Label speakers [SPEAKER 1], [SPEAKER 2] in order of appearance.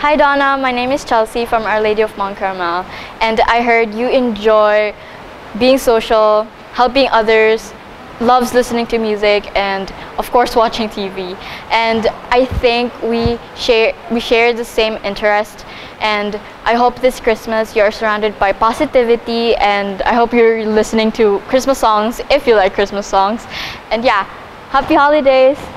[SPEAKER 1] Hi Donna, my name is Chelsea from Our Lady of Mount Carmel, and I heard you enjoy being social, helping others, loves listening to music, and of course watching TV. And I think we share the same interest, and I hope this Christmas you're surrounded by positivity, and I hope you're listening to Christmas songs if you like Christmas songs. And yeah, happy holidays!